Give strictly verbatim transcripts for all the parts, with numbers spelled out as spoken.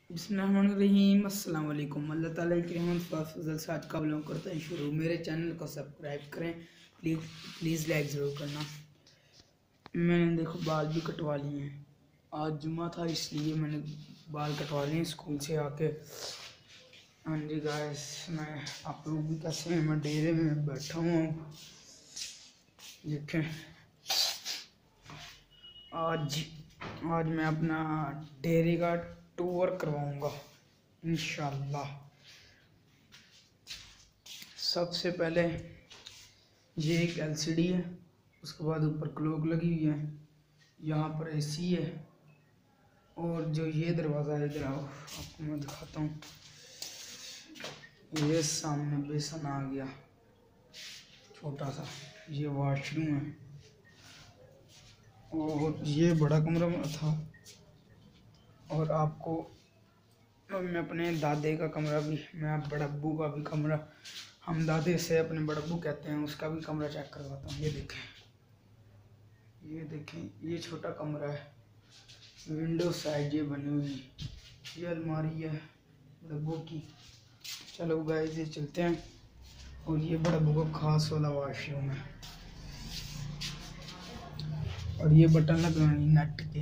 बिस्मिल्लाहिर्रहमानिर्रहीम। अस्सलाम वालेकुम। अल्लाह ताला के रहमत फजल से आज का व्लॉग करते हैं शुरू। मेरे चैनल को सब्सक्राइब करें, प्लीज़ प्लीज़ लाइक ज़रूर करना। मैंने देखो बाल भी कटवा लिए हैं, आज जुम्मा था इसलिए मैंने बाल कटवा लिए स्कूल से आके। हाँ जी गाइस, मैं आप लोग भी कैसे हैं? मैं डेरे में बैठा हूँ। देखें, आज आज मैं अपना डेरे का टूर करवाऊंगा इंशाल्लाह। सबसे पहले ये एक एलसीडी है, उसके बाद ऊपर क्लॉक लगी हुई है, यहाँ पर एसी है, और जो ये दरवाज़ा है इधर आओ आपको मैं दिखाता हूँ। ये सामने बेसन आ गया छोटा सा, ये वॉशरूम है, और ये बड़ा कमरा था। और आपको मैं अपने दादे का कमरा भी, मैं बड़ब्बू का भी कमरा, हम दादे से अपने बड़ब्बू कहते हैं, उसका भी कमरा चेक करवाता हूँ। ये देखें, ये देखें, ये छोटा कमरा है, विंडो साइड ये बनी हुई, ये अलमारी है बड़ब्बू की। चलो गाइस ये चलते हैं। और ये बड़ब्बू का खास वाला वॉशरूम है, और ये बटन लगानी नेट के।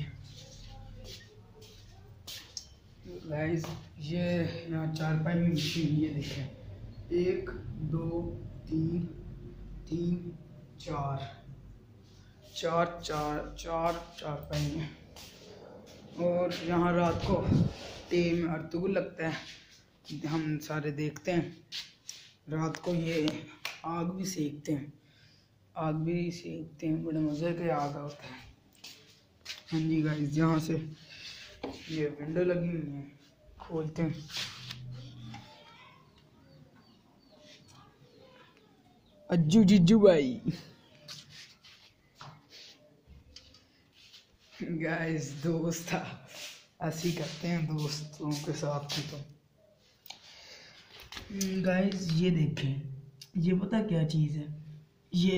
गाइस ये यहाँ चारपाई में बिछी हुई है, देखें, एक दो तीन तीन चार चार चार चार चारपाई में। और यहाँ रात को टीम अर्तुगुल लगता है, हम सारे देखते हैं। रात को ये आग भी सेकते हैं, आग भी सेकते हैं, बड़े मज़े के आग होता है। हाँ जी गाइस, यहाँ से ये विंडो लगी हुई है, खोलते हैं। अज्जू जिज्जू भाई गाइस दोस्त था, ऐसे ही करते हैं दोस्तों के साथ ही। तो गाइस ये देखें, ये पता क्या चीज़ है, ये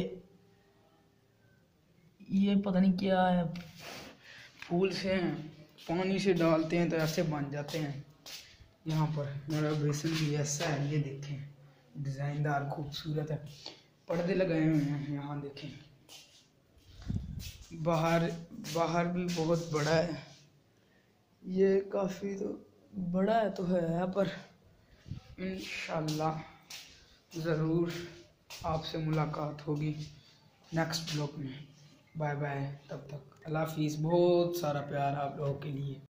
ये पता नहीं क्या है, फूल से पानी से डालते हैं तो ऐसे बन जाते हैं। यहाँ पर मेरा बेसन भी ऐसा है, ये देखें, डिज़ाइनदार खूबसूरत है, पर्दे लगाए हुए हैं। यहाँ देखें, बाहर बाहर भी बहुत बड़ा है, ये काफ़ी तो बड़ा है तो है, पर इंशाल्लाह ज़रूर आपसे मुलाकात होगी नेक्स्ट ब्लॉग में। बाय बाय, तब तक अल्लाह हाफिज़। बहुत सारा प्यार आप लोगों के लिए।